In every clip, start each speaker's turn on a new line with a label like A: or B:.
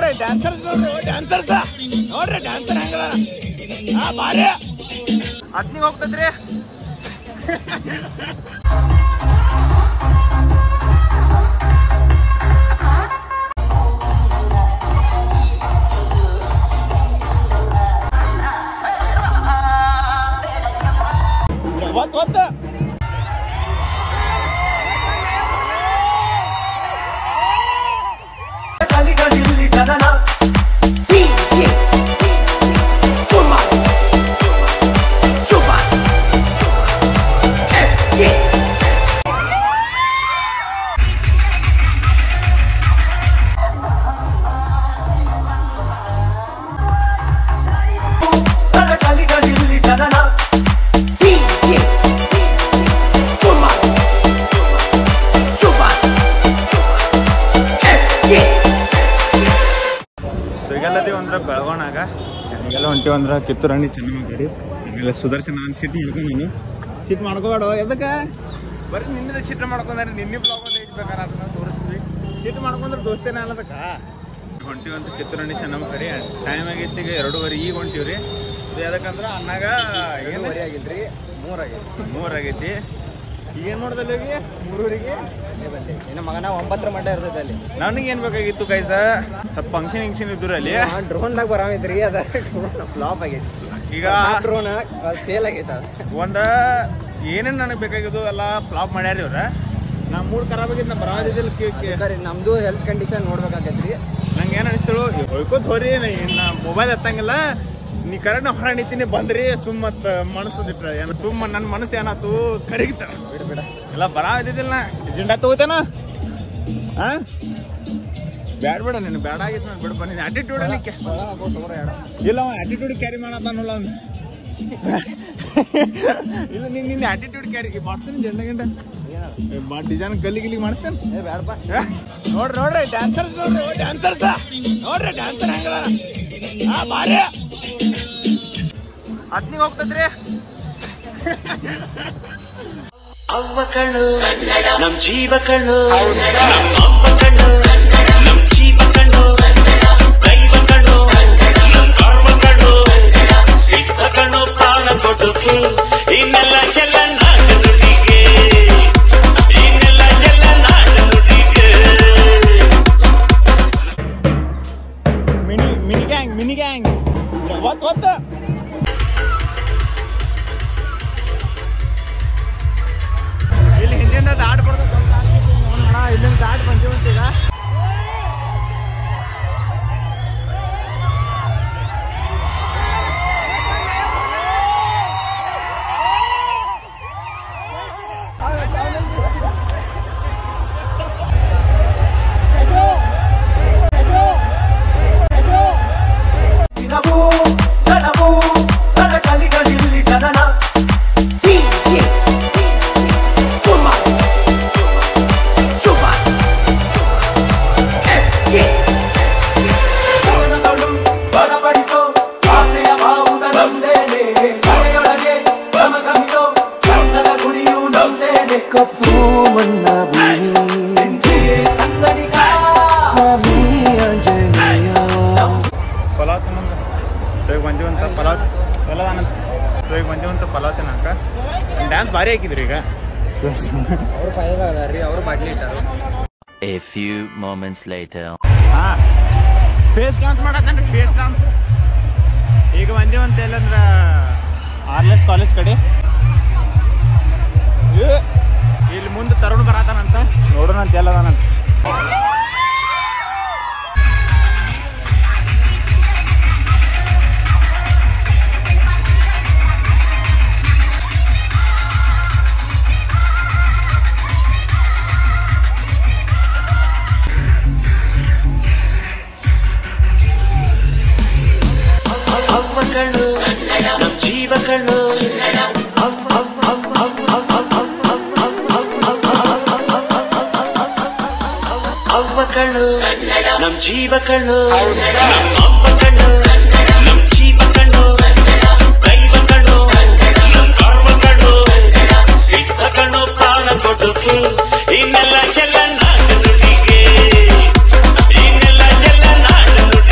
A: ನೋಡ್ರಿ ಡ್ಯಾನ್ಸರ್ಸ್ ನೋಡ್ರಿ ಡ್ಯಾನ್ಸರ್ ಹೆಂಗದ ಬಾರಿ ಅದ್ನಿಗೆ ಹೋಗ್ತದ್ರಿ ಒತ್ತ ಬೆಳಗೋಣಾಗ ಈಗೆಲ್ಲ ಹೊಂಟಿವಿ ಅಂದ್ರೆ ಕಿತ್ತೂರಾಣಿ ಚೆನ್ನಮ್ಮ ಗಾಡಿ ಆಮೇಲೆ ಸುದರ್ಶನ ನಾನು ಸೀಟ್ ಮಾಡ್ಕೊಂಡು ಸೀಟ್ ಮಾಡ್ಕೋಬೇಡ ಎದಕ್ಕೆ ಬರೀ ನಿನ್ನೆ ಸೀಟ್ ಮಾಡ್ಕೊಂಡ್ರೆ ನಿನ್ನೆ ಬ್ಲಾಗ್ ಒಂದು ಇಟ್ಬೇಕಾರೆ ಅದನ್ನ ತೋರಿಸ್ತೀವಿ ಸೀಟ್ ಮಾಡ್ಕೊಂಡ್ರೆ ದೋಸ್ತೇನ ಅಲ್ಲದಕ್ಕ ಹೊಂಟಿವಿ ಅಂತ ಕಿತ್ತೂರಾಣಿ ಚೆನ್ನಮ್ಮ ಕಡೆ ಟೈಮ್ ಆಗೈತಿ ಈಗ 2:15 ಈಗ ಹೊಂಟಿವ್ರಿ ಇದು ಯಾಕಂದ್ರೆ ಅನ್ನಾಗ 2:15 ಆಗಿಲ್ರಿ 3 ಆಗೈತಿ ಈಗೇನು ಮಾಡ್ದಲ್ಲಿ ಹೋಗಿ 3:00ಗೆ ಇನ್ನು ಮಗನ 9 ಮಟ್ಟ ಇರ್ತೈತೆ ಅಲ್ಲಿ ನನಗೆ ಏನು ಬೇಕಾಗಿತ್ತು ಕೈಸ ಸ್ವಲ್ಪ ಫಂಕ್ಷನ್ ಇದ್ರು ಅಲ್ಲಿ ಡ್ರೋನ್ದಾಗ ಬರಾಮೈತ್ರಿ ಅದ ಫ್ಲಾಪ್ ಆಗೈತಿ ಈಗ ಡ್ರೋನ್ ಫೇಲ್ ಆಗೈತ ಒಂದು ಏನೇನು ನನಗೆ ಬೇಕಾಗಿದ್ದು ಎಲ್ಲ ಫ್ಲಾಪ್ ಮಾಡ್ಯಾರ ಇವ್ರ ನಾ ಮೂಡ್ ಖರಾಬ್ ಆಗಿದ್ದು ನಾ ಬರಾದಿದ್ದಿಲ್ಲ ನಮ್ದು ಹೆಲ್ತ್ ಕಂಡೀಷನ್ ನೋಡ್ಬೇಕಾಗೈತ್ರಿ ನಂಗೆ ಏನು ಅನಿಸ್ತಳು ಹೊಯ್ಕೋತ್ ಹೋರಿ ನಾ ಮೊಬೈಲ್ ಎತ್ತಂಗಿಲ್ಲ ನೀ ಕರೆಕ್ಟ್ ನಾ ಹೊರ ನಿಂತೀನಿ ಬಂದ್ರಿ ಸುಮ್ಮತ್ ಮನಸ್ಸದಿಟ್ರ ಏನು ಸುಮ್ಮ ನನ್ನ ಮನಸ್ಸು ಏನಾಯ್ತು ಕರಿಗಿತ ಬಿಡ ಎಲ್ಲ ಬರಾದಿದ್ದಿಲ್ಲ ಎಜೆಂಡಾ ತಗೋತೇನ ಹಾ ಬ್ಯಾಡ ಬೇಡ ನೀನು ಬ್ಯಾಡ ಆಗಿತ್ತು ನಾನು ಬಿಡಪ್ಪ ನೀನು ಆಟಿಟ್ಯೂಡ್ ಇಲ್ಲ ಆಟಿಟ್ಯೂಡ್ ಕ್ಯಾರಿ ಮಾಡತ್ತಾನಲ್ಲ ಅವ್ನು ಇಲ್ಲ ನೀನು ನಿನ್ನ ಆಟಿಟ್ಯೂಡ್ ಕ್ಯಾರಿ ಮಾಡ್ತೀನಿ ಜೆಂಡ ಗಿಂಡ ಡಿಸೈನ್ ಗಲ್ಲಿ ಮಾಡಿಸ್ತೇನೆ ಬ್ಯಾಡಪ್ಪ ನೋಡ್ರಿ ಡ್ಯಾನ್ಸರ್ಸ್ ನೋಡ್ರಿ ಡ್ಯಾನ್ಸರ್ ಹೆಂಗದ ಬಾರಿ ಅದ್ನಿಗೆ ಹೋಗ್ತದ್ರಿ
B: ಅವ್ವ ಕಣ್ಣು ನಮ್ ಜೀವ ಕಣ್ಣು ಅಮ್ಮ ಕಣ್ಣು ನಮ್ ಜೀವ ಕಣ್ಣು ದೈವ ಕಣ್ಣು ನಮ್ ಕರ್ಮ ಕಣ್ಣು ಸಿದ್ಧ ಕಣ್ಣು ಪ್ರಾಣ ಕೊಡುಗೆ ಇನ್ನೆಲ್ಲ ಚೆಲ್ಲ ನಾಟ ನುಡಿಗೆ ಇನ್ನೆಲ್ಲ ಚೆಲ್ಲ ನಾಟ ನುಡಿಗೆ
A: ಮಿನಿ ಗ್ಯಾಂಗ್ ಒತ್ತ ಇಲ್ಲಿ ಹಿಂದಿಂದ ದಾಟ್ ಬಡ್ದು ಇಲ್ಲಿಂದ ದಾಟ್ ಬಂತೀವಂತೀಗ ಪಲಾವ್ ತಿನ್ನಕ ಡ್ಯಾನ್ಸ್ ಭಾರಿ ಹಾಕಿದ್ರಿ ಈಗ ಅವ್ರು ಫೈದಾರಿ ಅವ್ರು ಬಾಟ್ಲಿ ಇಟ್ಟಾರು
B: A few moments later
A: face dance ಮಾಡತ್ತನ್ರಿ ಫೇಸ್ ಡಾನ್ಸ್ ಈಗ ಬಂದೇವಂತ ಎಲ್ಲಂದ್ರ ಆರ್ಲೆಸ್ ಕಾಲೇಜ್ ಕಡೆ ಇಲ್ಲಿ ಮುಂದೆ ತರುಣ್ ಬರತಾನಂತ ನೋಡೋಣ ಅಂತ ಎಲ್ಲದಾನಂತ
B: ಕಣ್ಣು ನಮ್ ಜೀವ ಕಣ್ಣು ಅವ್ವ ಕಣ್ಣು ನಮ್ ಜೀವ ಕಣ್ಣು ಅಮ್ಮ ಕಣ್ಣು ನಮ್ ಜೀವ ಕಣ್ಣು ದೈವ ಕಣ್ಣು ನಮ್ ಕರ್ಮ ಕಣ್ಣು ಸಿದ್ಧ ಕಣ್ಣು ಪ್ರಾಣ ಕೊಡುಗೆ ಇನ್ನೆಲ್ಲ ಚೆಲ್ಲ ನಾಟ ನುಡಿಗೆ ಇನ್ನೆಲ್ಲ ಚೆಲ್ಲ ನಾಟ ನುಡಿಗೆ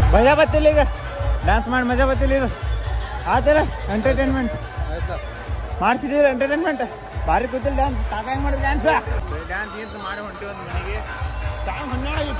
A: ಮಜಾ ಬತ್ತಿಲ್ಲ ಈಗ ಡ್ಯಾನ್ಸ್ ಮಾಡಿ ಮಜಾ ಬತ್ತಿಲ್ಲ ಇದು ಆತಲ್ಲ ಎಂಟರ್ಟೈನ್ಮೆಂಟ್ ಮಾಡಿಸಿದೀವಿ ಎಂಟರ್ಟೈನ್ಮೆಂಟ್ ಭಾರಿ ಕೂತಿಲ್ಲ ಡ್ಯಾನ್ಸ್ ಕಾಕ ಹೆಂಗ್ ಮಾಡಿದ ಡ್ಯಾನ್ಸ್ ಗೀನ್ಸ್ ಮಾಡಿ ಹೊಂಟಿ ಒಂದು ಮನೆಗೆ ಟೈಮ್ 12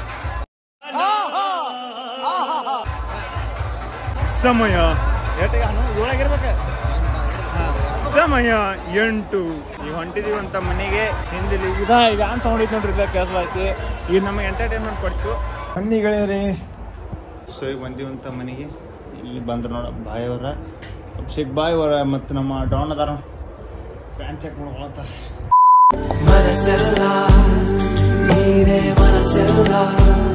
A: ಸಮಯ ಏಳಾಗಿರ್ಬೇಕು ಸಮಯ 8 ಈಗ ಹೊಂಟಿದೀವಿ ಅಂತ ಮನೆಗೆ ಹಿಂದಿಲಿ ಈಗ ಡ್ಯಾನ್ಸ್ ಸೌಂಡ್ ಐತಿ ನೋಡ್ರಿ ಕೆಲಸ ಐತಿ ಈಗ ನಮಗೆ ಎಂಟರ್ಟೈನ್ಮೆಂಟ್ ಕೊಡ್ತು ಬನ್ನಿಗಳೇ ಸೊ ಈಗ ಬಂದೀವಂತ ಮನೆಗೆ ಇಲ್ಲಿ ಬಂದ್ರು ನೋಡ ಬಾಯ್ ಅವರ ಅಭಿಷೇಕ್ ಬಾಯ್ ಅವರ ಮತ್ತು ನಮ್ಮ ಡಾನ್ ಅದಾರ ಫ್ಯಾನ್ ಚೆಕ್ ಮಾಡ್ಕೊಳತ್ತಾರ
C: ಮನಸ್ಸೆಲ್ಲ ನೀನೇ ಮನಸ್ಸೆಲ್ಲ